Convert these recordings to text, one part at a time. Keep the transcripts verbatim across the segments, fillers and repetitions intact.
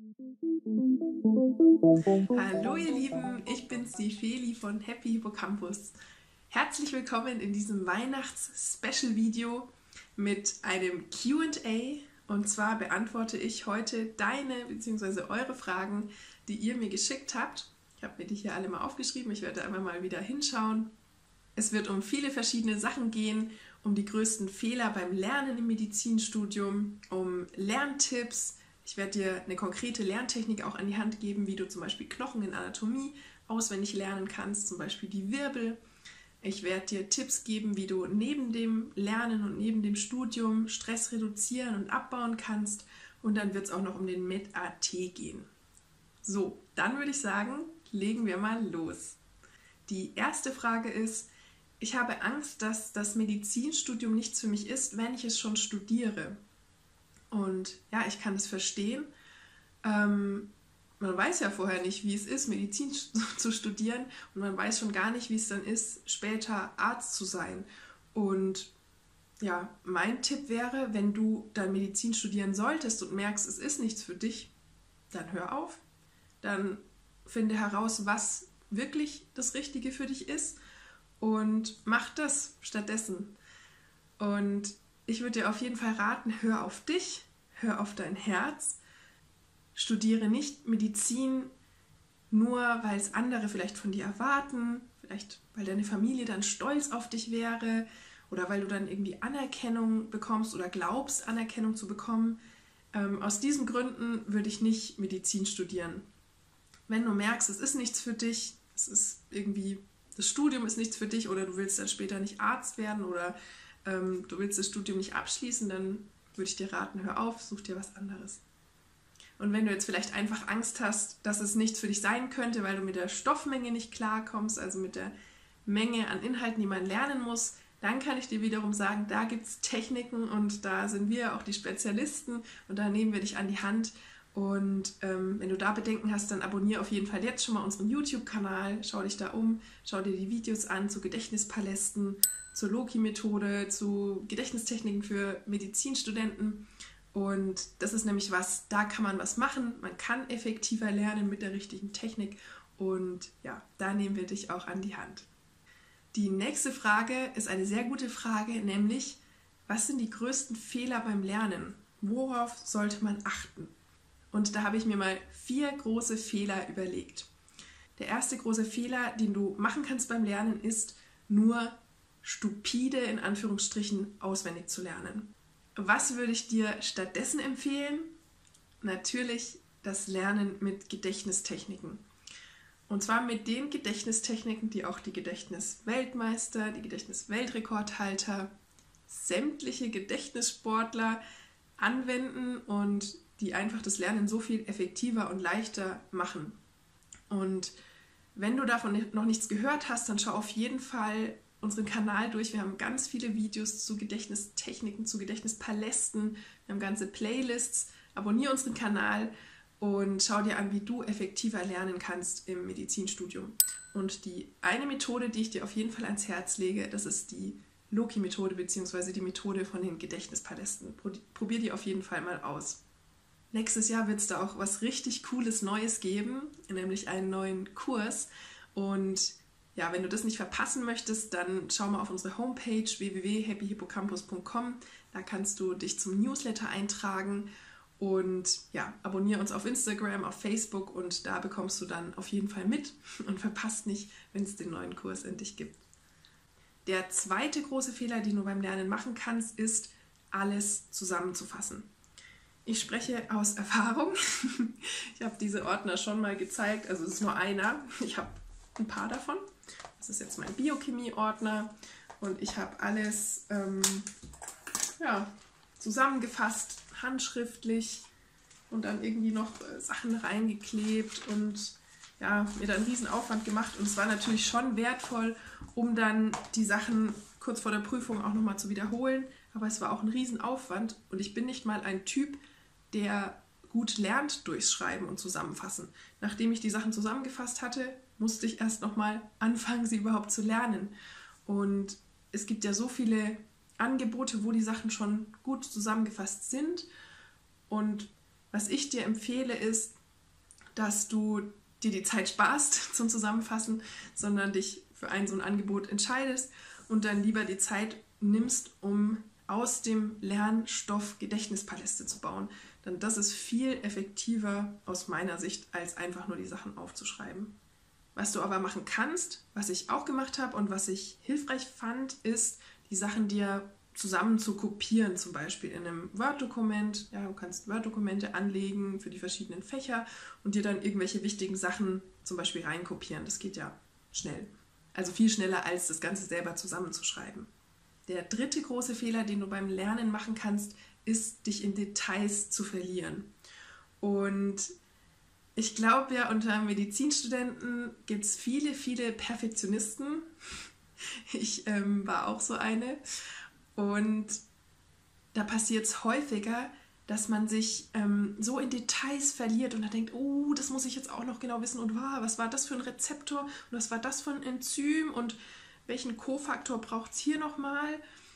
Hallo ihr Lieben, ich bin's, die Feli von Happy Hippocampus. Herzlich willkommen in diesem Weihnachts-Special-Video mit einem Q und A. Und zwar beantworte ich heute deine bzw. eure Fragen, die ihr mir geschickt habt. Ich habe mir die hier alle mal aufgeschrieben, ich werde einmal mal wieder hinschauen. Es wird um viele verschiedene Sachen gehen, um die größten Fehler beim Lernen im Medizinstudium, um Lerntipps. Ich werde dir eine konkrete Lerntechnik auch an die Hand geben, wie du zum Beispiel Knochen in Anatomie auswendig lernen kannst, zum Beispiel die Wirbel. Ich werde dir Tipps geben, wie du neben dem Lernen und neben dem Studium Stress reduzieren und abbauen kannst. Und dann wird es auch noch um den Med-A T gehen. So, dann würde ich sagen, legen wir mal los. Die erste Frage ist: Ich habe Angst, dass das Medizinstudium nichts für mich ist, wenn ich es schon studiere. Und ja, ich kann das verstehen. Ähm, man weiß ja vorher nicht, wie es ist, Medizin zu studieren, und man weiß schon gar nicht, wie es dann ist, später Arzt zu sein. Und ja, mein Tipp wäre, wenn du dann Medizin studieren solltest und merkst, es ist nichts für dich, dann hör auf. Dann finde heraus, was wirklich das Richtige für dich ist und mach das stattdessen. Und ich würde dir auf jeden Fall raten, hör auf dich, hör auf dein Herz. Studiere nicht Medizin nur, weil es andere vielleicht von dir erwarten, vielleicht weil deine Familie dann stolz auf dich wäre oder weil du dann irgendwie Anerkennung bekommst oder glaubst, Anerkennung zu bekommen. Ähm, aus diesen Gründen würde ich nicht Medizin studieren. Wenn du merkst, es ist nichts für dich, es ist irgendwie, das Studium ist nichts für dich oder du willst dann später nicht Arzt werden oder ähm, du willst das Studium nicht abschließen, dann würde ich dir raten, hör auf, such dir was anderes. Und wenn du jetzt vielleicht einfach Angst hast, dass es nichts für dich sein könnte, weil du mit der Stoffmenge nicht klarkommst, also mit der Menge an Inhalten, die man lernen muss, dann kann ich dir wiederum sagen, da gibt es Techniken und da sind wir auch die Spezialisten und da nehmen wir dich an die Hand. Und ähm, wenn du da Bedenken hast, dann abonniere auf jeden Fall jetzt schon mal unseren YouTube-Kanal, schau dich da um, schau dir die Videos an zu Gedächtnispalästen, zur Loki-Methode, zu Gedächtnistechniken für Medizinstudenten. Und das ist nämlich was, da kann man was machen, man kann effektiver lernen mit der richtigen Technik und ja, da nehmen wir dich auch an die Hand. Die nächste Frage ist eine sehr gute Frage, nämlich: Was sind die größten Fehler beim Lernen? Worauf sollte man achten? Und da habe ich mir mal vier große Fehler überlegt. Der erste große Fehler, den du machen kannst beim Lernen, ist nur stupide in Anführungsstrichen auswendig zu lernen. Was würde ich dir stattdessen empfehlen? Natürlich das Lernen mit Gedächtnistechniken. Und zwar mit den Gedächtnistechniken, die auch die Gedächtnisweltmeister, die Gedächtnisweltrekordhalter, sämtliche Gedächtnissportler anwenden und die einfach das Lernen so viel effektiver und leichter machen. Und wenn du davon noch nichts gehört hast, dann schau auf jeden Fall unseren Kanal durch. Wir haben ganz viele Videos zu Gedächtnistechniken, zu Gedächtnispalästen. Wir haben ganze Playlists. Abonniere unseren Kanal und schau dir an, wie du effektiver lernen kannst im Medizinstudium. Und die eine Methode, die ich dir auf jeden Fall ans Herz lege, das ist die Loki-Methode bzw. die Methode von den Gedächtnispalästen. Probier die auf jeden Fall mal aus. Nächstes Jahr wird es da auch was richtig Cooles Neues geben, nämlich einen neuen Kurs. Und ja, wenn du das nicht verpassen möchtest, dann schau mal auf unsere Homepage w w w punkt happy hippocampus punkt com. Da kannst du dich zum Newsletter eintragen und ja, abonniere uns auf Instagram, auf Facebook und da bekommst du dann auf jeden Fall mit und verpasst nicht, wenn es den neuen Kurs endlich gibt. Der zweite große Fehler, den du beim Lernen machen kannst, ist, alles zusammenzufassen. Ich spreche aus Erfahrung. Ich habe diese Ordner schon mal gezeigt, also es ist nur einer. Ich habe ein paar davon. Das ist jetzt mein Biochemie-Ordner und ich habe alles ähm, ja, zusammengefasst, handschriftlich und dann irgendwie noch äh, Sachen reingeklebt und ja, mir dann einen riesen Aufwand gemacht. Und es war natürlich schon wertvoll, um dann die Sachen kurz vor der Prüfung auch nochmal zu wiederholen. Aber es war auch ein riesen Aufwand und ich bin nicht mal ein Typ, der gut lernt durchs Schreiben und Zusammenfassen. Nachdem ich die Sachen zusammengefasst hatte, musste ich erst nochmal anfangen, sie überhaupt zu lernen. Und es gibt ja so viele Angebote, wo die Sachen schon gut zusammengefasst sind. Und was ich dir empfehle ist, dass du dir die Zeit sparst zum Zusammenfassen, sondern dich für ein so ein Angebot entscheidest und dann lieber die Zeit nimmst, um aus dem Lernstoff Gedächtnispaläste zu bauen. Denn das ist viel effektiver aus meiner Sicht, als einfach nur die Sachen aufzuschreiben. Was du aber machen kannst, was ich auch gemacht habe und was ich hilfreich fand, ist, die Sachen dir zusammen zu kopieren, zum Beispiel in einem Word-Dokument. Ja, du kannst Word-Dokumente anlegen für die verschiedenen Fächer und dir dann irgendwelche wichtigen Sachen zum Beispiel reinkopieren. Das geht ja schnell. Also viel schneller, als das Ganze selber zusammenzuschreiben. Der dritte große Fehler, den du beim Lernen machen kannst, ist, dich in Details zu verlieren. Und ich glaube ja, unter Medizinstudenten gibt es viele, viele Perfektionisten. Ich ähm, war auch so eine. Und da passiert es häufiger, dass man sich ähm, so in Details verliert und dann denkt, oh, das muss ich jetzt auch noch genau wissen und wow, was war das für ein Rezeptor und was war das für ein Enzym und welchen Kofaktor braucht es hier nochmal?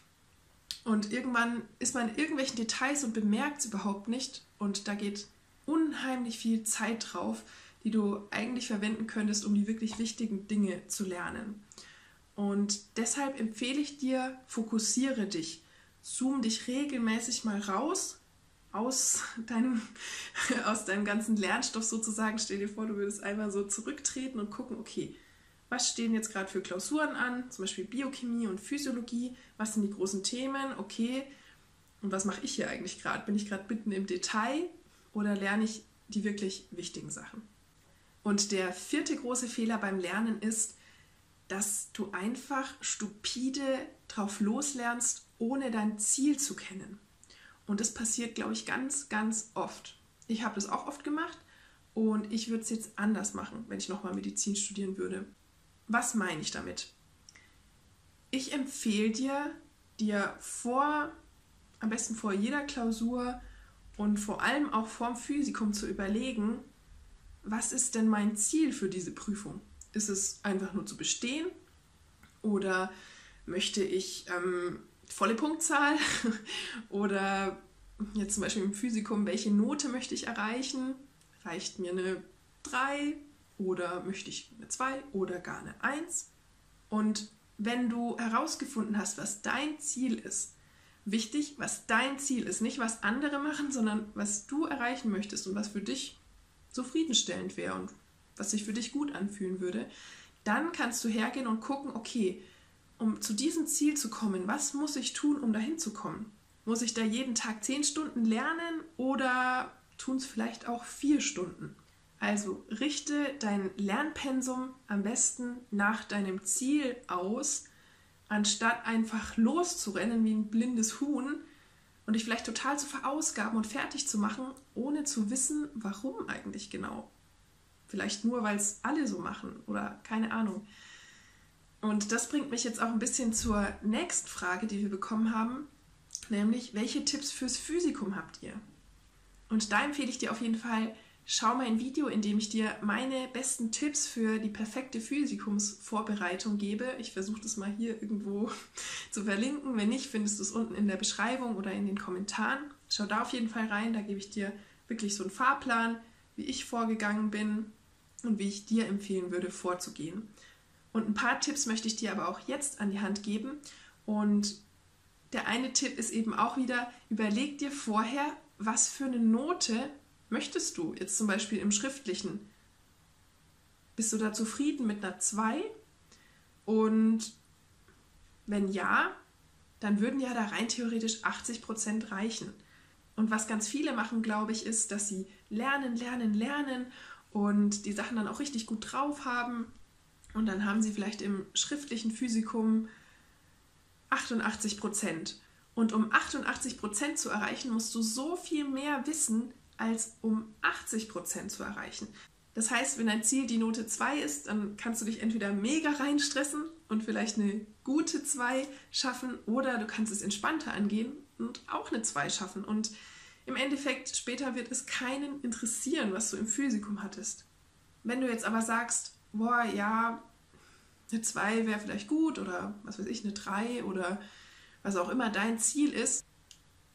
Und irgendwann ist man in irgendwelchen Details und bemerkt es überhaupt nicht und da geht unheimlich viel Zeit drauf, die du eigentlich verwenden könntest, um die wirklich wichtigen Dinge zu lernen. Und deshalb empfehle ich dir, fokussiere dich, zoom dich regelmäßig mal raus aus deinem, aus deinem ganzen Lernstoff sozusagen. Stell dir vor, du würdest einmal so zurücktreten und gucken, okay, was stehen jetzt gerade für Klausuren an, zum Beispiel Biochemie und Physiologie, was sind die großen Themen, okay, und was mache ich hier eigentlich gerade? Bin ich gerade mitten im Detail oder lerne ich die wirklich wichtigen Sachen? Und der vierte große Fehler beim Lernen ist, dass du einfach stupide drauf loslernst, ohne dein Ziel zu kennen. Und das passiert, glaube ich, ganz, ganz oft. Ich habe das auch oft gemacht und ich würde es jetzt anders machen, wenn ich nochmal Medizin studieren würde. Was meine ich damit? Ich empfehle dir, dir vor, am besten vor jeder Klausur und vor allem auch vor dem Physikum zu überlegen, was ist denn mein Ziel für diese Prüfung? Ist es einfach nur zu bestehen oder möchte ich ähm, volle Punktzahl oder jetzt zum Beispiel im Physikum, welche Note möchte ich erreichen? Reicht mir eine drei oder möchte ich eine zwei oder gar eine eins? Und wenn du herausgefunden hast, was dein Ziel ist, wichtig, was dein Ziel ist, nicht was andere machen, sondern was du erreichen möchtest und was für dich zufriedenstellend wäre und was sich für dich gut anfühlen würde, dann kannst du hergehen und gucken, okay, um zu diesem Ziel zu kommen, was muss ich tun, um dahin zu kommen? Muss ich da jeden Tag zehn Stunden lernen oder tun es vielleicht auch vier Stunden? Also richte dein Lernpensum am besten nach deinem Ziel aus, anstatt einfach loszurennen wie ein blindes Huhn und dich vielleicht total zu verausgaben und fertig zu machen, ohne zu wissen, warum eigentlich genau. Vielleicht nur, weil es alle so machen oder keine Ahnung. Und das bringt mich jetzt auch ein bisschen zur nächsten Frage, die wir bekommen haben, nämlich, welche Tipps fürs Physikum habt ihr? Und da empfehle ich dir auf jeden Fall, schau mal ein Video, in dem ich dir meine besten Tipps für die perfekte Physikumsvorbereitung gebe. Ich versuche das mal hier irgendwo zu verlinken. Wenn nicht, findest du es unten in der Beschreibung oder in den Kommentaren. Schau da auf jeden Fall rein, da gebe ich dir wirklich so einen Fahrplan, wie ich vorgegangen bin und wie ich dir empfehlen würde, vorzugehen. Und ein paar Tipps möchte ich dir aber auch jetzt an die Hand geben. Und der eine Tipp ist eben auch wieder, überleg dir vorher, was für eine Note möchtest du jetzt zum Beispiel im Schriftlichen. Bist du da zufrieden mit einer zwei? Und wenn ja, dann würden ja da rein theoretisch achtzig Prozent reichen. Und was ganz viele machen, glaube ich, ist, dass sie lernen, lernen, lernen und die Sachen dann auch richtig gut drauf haben. Und dann haben sie vielleicht im schriftlichen Physikum achtundachtzig Prozent. Und um achtundachtzig Prozent zu erreichen, musst du so viel mehr wissen, als um achtzig Prozent zu erreichen. Das heißt, wenn dein Ziel die Note zwei ist, dann kannst du dich entweder mega reinstressen und vielleicht eine gute zwei schaffen oder du kannst es entspannter angehen und auch eine zwei schaffen. Und im Endeffekt später wird es keinen interessieren, was du im Physikum hattest. Wenn du jetzt aber sagst, boah, ja, eine zwei wäre vielleicht gut oder was weiß ich, eine drei oder was auch immer dein Ziel ist,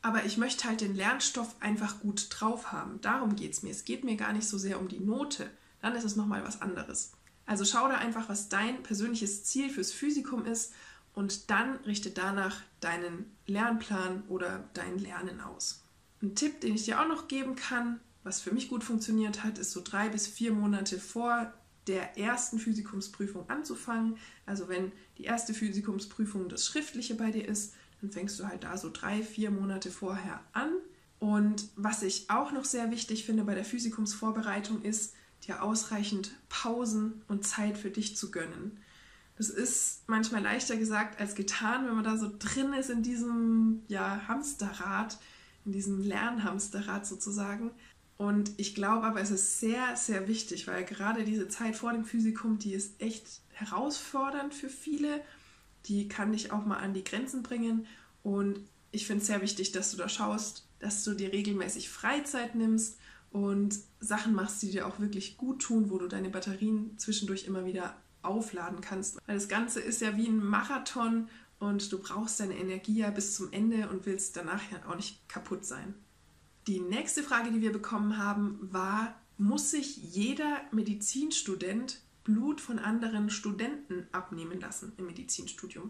aber ich möchte halt den Lernstoff einfach gut drauf haben. Darum geht es mir. Es geht mir gar nicht so sehr um die Note. Dann ist es nochmal was anderes. Also schau da einfach, was dein persönliches Ziel fürs Physikum ist und dann richte danach deinen Lernplan oder dein Lernen aus. Ein Tipp, den ich dir auch noch geben kann, was für mich gut funktioniert hat, ist so drei bis vier Monate vor der ersten Physikumsprüfung anzufangen. Also wenn die erste Physikumsprüfung das Schriftliche bei dir ist, dann fängst du halt da so drei, vier Monate vorher an. Und was ich auch noch sehr wichtig finde bei der Physikumsvorbereitung ist, dir ausreichend Pausen und Zeit für dich zu gönnen. Das ist manchmal leichter gesagt als getan, wenn man da so drin ist in diesem ja, Hamsterrad, in diesem Lernhamsterrad sozusagen. Und ich glaube aber, es ist sehr, sehr wichtig, weil gerade diese Zeit vor dem Physikum, die ist echt herausfordernd für viele. Die kann dich auch mal an die Grenzen bringen. Und ich finde es sehr wichtig, dass du da schaust, dass du dir regelmäßig Freizeit nimmst und Sachen machst, die dir auch wirklich gut tun, wo du deine Batterien zwischendurch immer wieder aufladen kannst. Weil das Ganze ist ja wie ein Marathon und du brauchst deine Energie ja bis zum Ende und willst danach ja auch nicht kaputt sein. Die nächste Frage, die wir bekommen haben, war, muss sich jeder Medizinstudent Blut von anderen Studenten abnehmen lassen im Medizinstudium?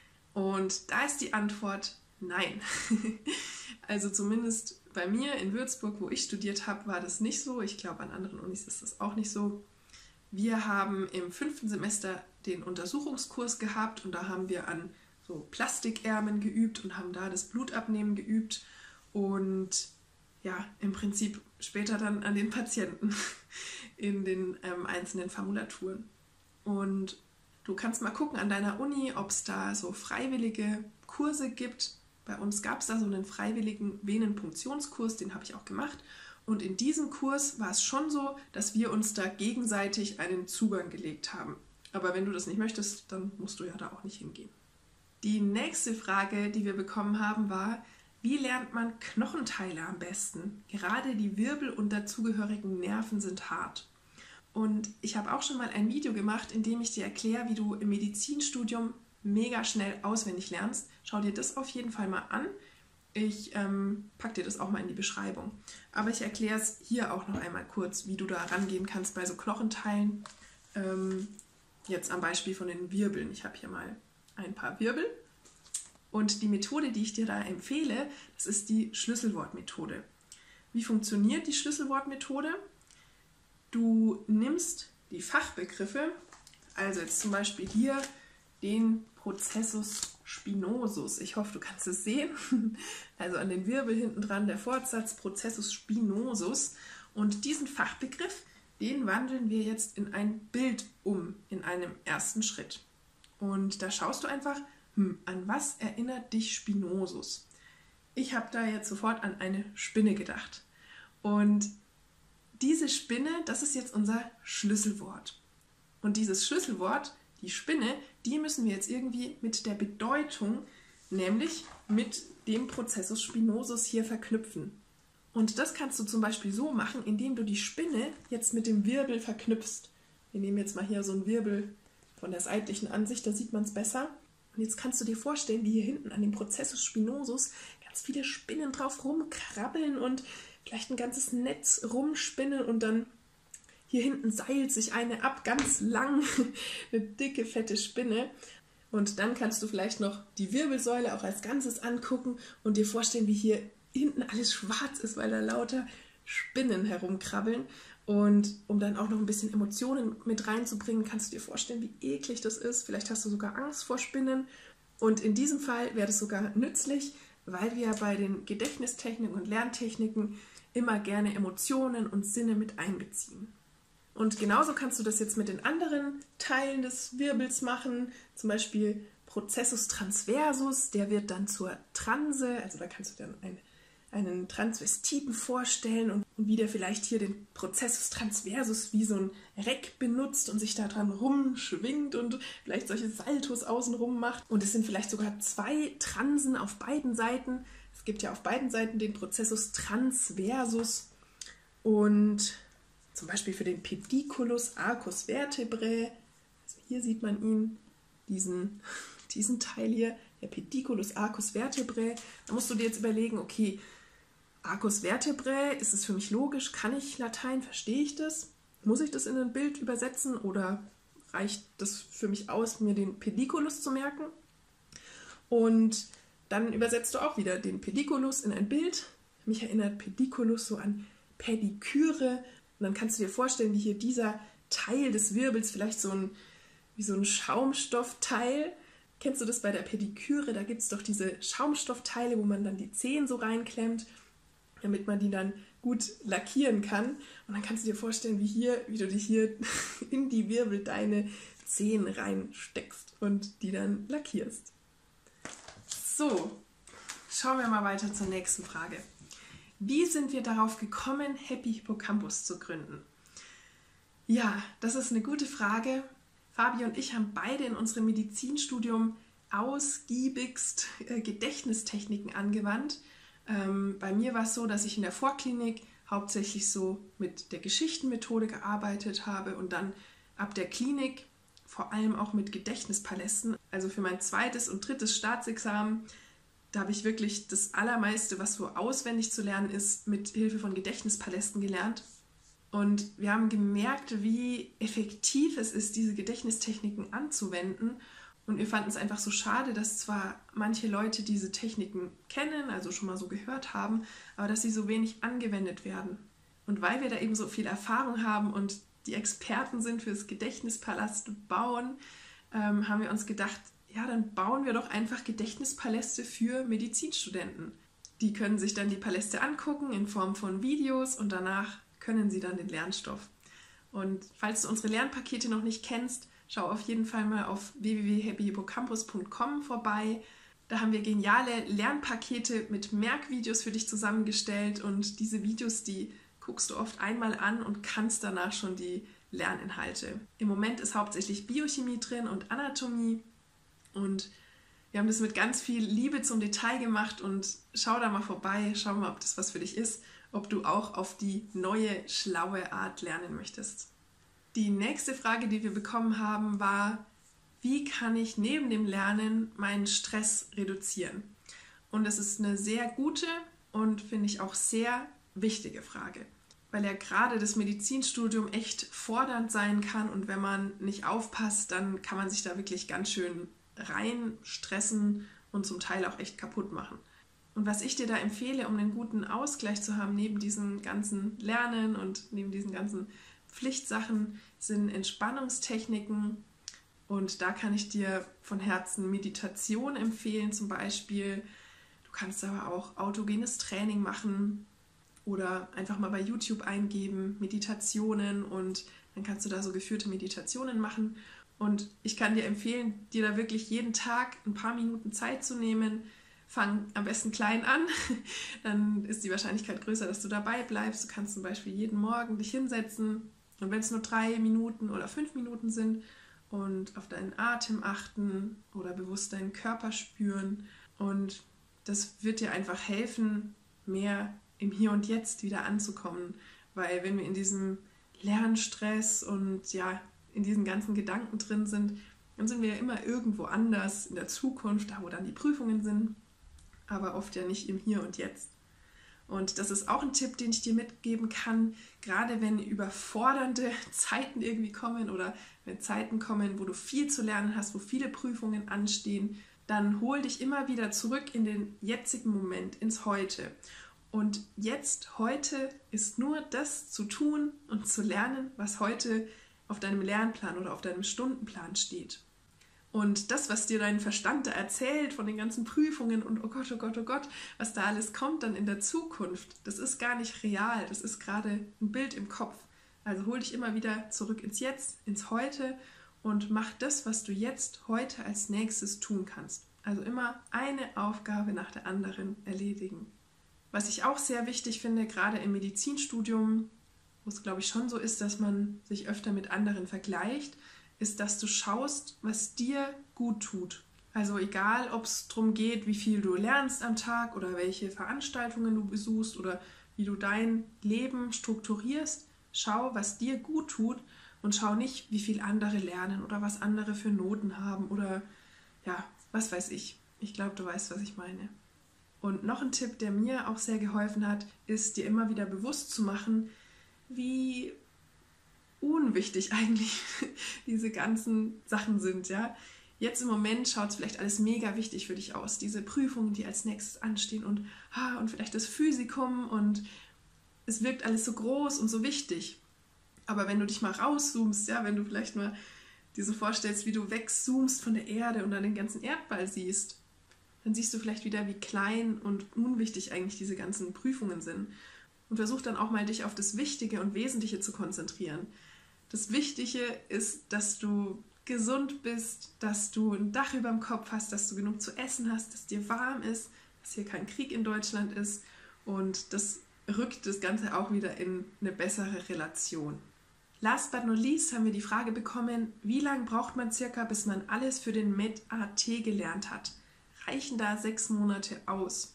Und da ist die Antwort nein. Also zumindest bei mir in Würzburg, wo ich studiert habe, war das nicht so. Ich glaube, an anderen Unis ist das auch nicht so. Wir haben im fünften Semester den Untersuchungskurs gehabt und da haben wir an so Plastikärmen geübt und haben da das Blutabnehmen geübt und ja, im Prinzip später dann an den Patienten in den ähm, einzelnen Formulaturen. Und du kannst mal gucken an deiner Uni, ob es da so freiwillige Kurse gibt. Bei uns gab es da so einen freiwilligen Venenpunktionskurs, den habe ich auch gemacht. Und in diesem Kurs war es schon so, dass wir uns da gegenseitig einen Zugang gelegt haben. Aber wenn du das nicht möchtest, dann musst du ja da auch nicht hingehen. Die nächste Frage, die wir bekommen haben, war, wie lernt man Knochenteile am besten? Gerade die Wirbel und dazugehörigen Nerven sind hart. Und ich habe auch schon mal ein Video gemacht, in dem ich dir erkläre, wie du im Medizinstudium mega schnell auswendig lernst. Schau dir das auf jeden Fall mal an. Ich ähm, packe dir das auch mal in die Beschreibung. Aber ich erkläre es hier auch noch einmal kurz, wie du da rangehen kannst bei so Knochenteilen. Ähm, jetzt am Beispiel von den Wirbeln. Ich habe hier mal ein paar Wirbel. Und die Methode, die ich dir da empfehle, das ist die Schlüsselwortmethode. Wie funktioniert die Schlüsselwortmethode? Du nimmst die Fachbegriffe, also jetzt zum Beispiel hier den Processus spinosus. Ich hoffe, du kannst es sehen. Also an den Wirbel hinten dran der Fortsatz Processus spinosus. Und diesen Fachbegriff, den wandeln wir jetzt in ein Bild um, in einem ersten Schritt. Und da schaust du einfach, hm, an was erinnert dich Spinosus? Ich habe da jetzt sofort an eine Spinne gedacht. Und diese Spinne, das ist jetzt unser Schlüsselwort. Und dieses Schlüsselwort, die Spinne, die müssen wir jetzt irgendwie mit der Bedeutung, nämlich mit dem Processus spinosus hier verknüpfen. Und das kannst du zum Beispiel so machen, indem du die Spinne jetzt mit dem Wirbel verknüpfst. Wir nehmen jetzt mal hier so einen Wirbel von der seitlichen Ansicht, da sieht man es besser. Und jetzt kannst du dir vorstellen, wie hier hinten an dem Processus spinosus ganz viele Spinnen drauf rumkrabbeln und vielleicht ein ganzes Netz rumspinnen und dann hier hinten seilt sich eine ab, ganz lang, eine dicke, fette Spinne. Und dann kannst du vielleicht noch die Wirbelsäule auch als Ganzes angucken und dir vorstellen, wie hier hinten alles schwarz ist, weil da lauter Spinnen herumkrabbeln. Und um dann auch noch ein bisschen Emotionen mit reinzubringen, kannst du dir vorstellen, wie eklig das ist. Vielleicht hast du sogar Angst vor Spinnen. Und in diesem Fall wäre das sogar nützlich, weil wir bei den Gedächtnistechniken und Lerntechniken immer gerne Emotionen und Sinne mit einbeziehen. Und genauso kannst du das jetzt mit den anderen Teilen des Wirbels machen, zum Beispiel Processus transversus, der wird dann zur Transe, also da kannst du dann ein, einen Transvestiten vorstellen und, und wie der vielleicht hier den Processus transversus wie so ein Reck benutzt und sich da dran rumschwingt und vielleicht solche Saltos außenrum macht. Und es sind vielleicht sogar zwei Transen auf beiden Seiten. Es gibt ja auf beiden Seiten den Processus transversus und zum Beispiel für den Pediculus arcus vertebrae, also hier sieht man ihn, diesen, diesen Teil hier, der Pediculus arcus vertebrae. Da musst du dir jetzt überlegen, okay, arcus vertebrae, ist es für mich logisch? Kann ich Latein? Verstehe ich das? Muss ich das in ein Bild übersetzen oder reicht das für mich aus, mir den Pediculus zu merken? Und dann übersetzt du auch wieder den Pediculus in ein Bild. Mich erinnert Pediculus so an Pediküre. Und dann kannst du dir vorstellen, wie hier dieser Teil des Wirbels, vielleicht so ein, wie so ein Schaumstoffteil. Kennst du das bei der Pediküre? Da gibt es doch diese Schaumstoffteile, wo man dann die Zehen so reinklemmt, damit man die dann gut lackieren kann. Und dann kannst du dir vorstellen, wie, hier, wie du dich hier in die Wirbel deine Zehen reinsteckst und die dann lackierst. So, schauen wir mal weiter zur nächsten Frage. Wie sind wir darauf gekommen, Happy Hippocampus zu gründen? Ja, das ist eine gute Frage. Fabi und ich haben beide in unserem Medizinstudium ausgiebigst äh, Gedächtnistechniken angewandt. Ähm, bei mir war es so, dass ich in der Vorklinik hauptsächlich so mit der Geschichtenmethode gearbeitet habe und dann ab der Klinik vor allem auch mit Gedächtnispalästen. Also für mein zweites und drittes Staatsexamen, da habe ich wirklich das Allermeiste, was so auswendig zu lernen ist, mit Hilfe von Gedächtnispalästen gelernt. Und wir haben gemerkt, wie effektiv es ist, diese Gedächtnistechniken anzuwenden. Und wir fanden es einfach so schade, dass zwar manche Leute diese Techniken kennen, also schon mal so gehört haben, aber dass sie so wenig angewendet werden. Und weil wir da eben so viel Erfahrung haben und die Experten sind fürs Gedächtnispalast bauen, ähm, haben wir uns gedacht, ja, dann bauen wir doch einfach Gedächtnispaläste für Medizinstudenten. Die können sich dann die Paläste angucken in Form von Videos und danach können sie dann den Lernstoff. Und falls du unsere Lernpakete noch nicht kennst, schau auf jeden Fall mal auf w w w punkt happy hippocampus punkt com vorbei. Da haben wir geniale Lernpakete mit Merkvideos für dich zusammengestellt und diese Videos, die guckst du oft einmal an und kannst danach schon die Lerninhalte. Im Moment ist hauptsächlich Biochemie drin und Anatomie und wir haben das mit ganz viel Liebe zum Detail gemacht und schau da mal vorbei, schau mal, ob das was für dich ist, ob du auch auf die neue, schlaue Art lernen möchtest. Die nächste Frage, die wir bekommen haben, war, wie kann ich neben dem Lernen meinen Stress reduzieren? Und das ist eine sehr gute und finde ich auch sehr wichtige Frage, weil ja gerade das Medizinstudium echt fordernd sein kann und wenn man nicht aufpasst, dann kann man sich da wirklich ganz schön rein stressen und zum Teil auch echt kaputt machen. Und was ich dir da empfehle, um einen guten Ausgleich zu haben neben diesem ganzen Lernen und neben diesen ganzen Pflichtsachen, sind Entspannungstechniken. Und da kann ich dir von Herzen Meditation empfehlen zum Beispiel. Du kannst aber auch autogenes Training machen oder einfach mal bei YouTube eingeben, Meditationen und dann kannst du da so geführte Meditationen machen. Und ich kann dir empfehlen, dir da wirklich jeden Tag ein paar Minuten Zeit zu nehmen. Fang am besten klein an, dann ist die Wahrscheinlichkeit größer, dass du dabei bleibst. Du kannst zum Beispiel jeden Morgen dich hinsetzen und wenn es nur drei Minuten oder fünf Minuten sind und auf deinen Atem achten oder bewusst deinen Körper spüren. Und das wird dir einfach helfen, mehr im Hier und Jetzt wieder anzukommen. Weil wenn wir in diesem Lernstress und ja, in diesen ganzen Gedanken drin sind, dann sind wir ja immer irgendwo anders in der Zukunft, da wo dann die Prüfungen sind, aber oft ja nicht im Hier und Jetzt. Und das ist auch ein Tipp, den ich dir mitgeben kann, gerade wenn überfordernde Zeiten irgendwie kommen oder wenn Zeiten kommen, wo du viel zu lernen hast, wo viele Prüfungen anstehen, dann hol dich immer wieder zurück in den jetzigen Moment, ins Heute. Und jetzt, heute, ist nur das zu tun und zu lernen, was heute auf deinem Lernplan oder auf deinem Stundenplan steht. Und das, was dir dein Verstand da erzählt von den ganzen Prüfungen und oh Gott, oh Gott, oh Gott, was da alles kommt dann in der Zukunft, das ist gar nicht real, das ist gerade ein Bild im Kopf. Also hol dich immer wieder zurück ins Jetzt, ins Heute und mach das, was du jetzt heute als nächstes tun kannst. Also immer eine Aufgabe nach der anderen erledigen. Was ich auch sehr wichtig finde, gerade im Medizinstudium, wo es glaube ich schon so ist, dass man sich öfter mit anderen vergleicht, ist, dass du schaust, was dir gut tut. Also egal, ob es darum geht, wie viel du lernst am Tag oder welche Veranstaltungen du besuchst oder wie du dein Leben strukturierst, schau, was dir gut tut und schau nicht, wie viel andere lernen oder was andere für Noten haben oder ja, was weiß ich. Ich glaube, du weißt, was ich meine. Und noch ein Tipp, der mir auch sehr geholfen hat, ist, dir immer wieder bewusst zu machen, wie unwichtig eigentlich diese ganzen Sachen sind, ja. Jetzt im Moment schaut es vielleicht alles mega wichtig für dich aus. Diese Prüfungen, die als nächstes anstehen und, ah, und vielleicht das Physikum und es wirkt alles so groß und so wichtig. Aber wenn du dich mal rauszoomst, ja, wenn du vielleicht mal dir so vorstellst, wie du wegzoomst von der Erde und dann den ganzen Erdball siehst, dann siehst du vielleicht wieder, wie klein und unwichtig eigentlich diese ganzen Prüfungen sind. Und versuch dann auch mal, dich auf das Wichtige und Wesentliche zu konzentrieren. Das Wichtige ist, dass du gesund bist, dass du ein Dach über dem Kopf hast, dass du genug zu essen hast, dass dir warm ist, dass hier kein Krieg in Deutschland ist. Und das rückt das Ganze auch wieder in eine bessere Relation. Last but not least haben wir die Frage bekommen, wie lange braucht man circa, bis man alles für den Med-A T gelernt hat? Reichen da sechs Monate aus?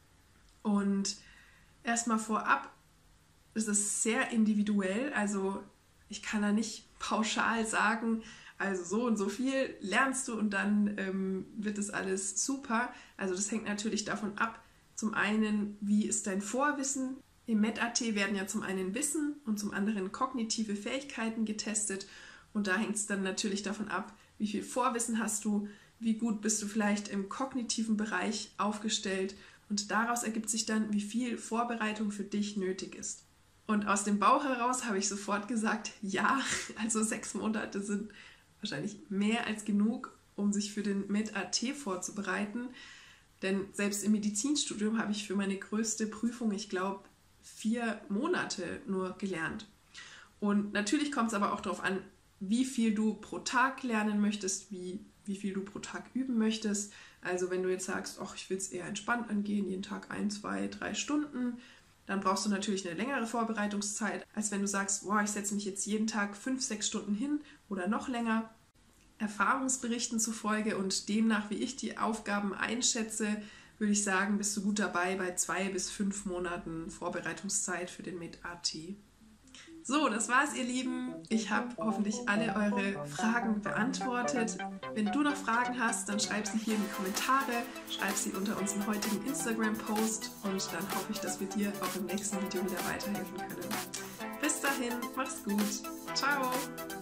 Und erstmal vorab, es ist sehr individuell, also ich kann da nicht pauschal sagen, also so und so viel lernst du und dann ähm, wird das alles super. Also das hängt natürlich davon ab, zum einen, wie ist dein Vorwissen? Im Med-A T werden ja zum einen Wissen und zum anderen kognitive Fähigkeiten getestet und da hängt es dann natürlich davon ab, wie viel Vorwissen hast du, wie gut bist du vielleicht im kognitiven Bereich aufgestellt und daraus ergibt sich dann, wie viel Vorbereitung für dich nötig ist. Und aus dem Bauch heraus habe ich sofort gesagt, ja, also sechs Monate sind wahrscheinlich mehr als genug, um sich für den Med-A T vorzubereiten. Denn selbst im Medizinstudium habe ich für meine größte Prüfung, ich glaube, vier Monate nur gelernt. Und natürlich kommt es aber auch darauf an, wie viel du pro Tag lernen möchtest, wie, wie viel du pro Tag üben möchtest. Also wenn du jetzt sagst, ach, ich will es eher entspannt angehen, jeden Tag ein, zwei, drei Stunden, dann brauchst du natürlich eine längere Vorbereitungszeit, als wenn du sagst, boah, ich setze mich jetzt jeden Tag fünf, sechs Stunden hin oder noch länger. Erfahrungsberichten zufolge und demnach, wie ich die Aufgaben einschätze, würde ich sagen, bist du gut dabei bei zwei bis fünf Monaten Vorbereitungszeit für den Med-A T. So, das war's, ihr Lieben. Ich habe hoffentlich alle eure Fragen beantwortet. Wenn du noch Fragen hast, dann schreib sie hier in die Kommentare, schreib sie unter unserem heutigen Instagram-Post und dann hoffe ich, dass wir dir auch im nächsten Video wieder weiterhelfen können. Bis dahin, mach's gut. Ciao!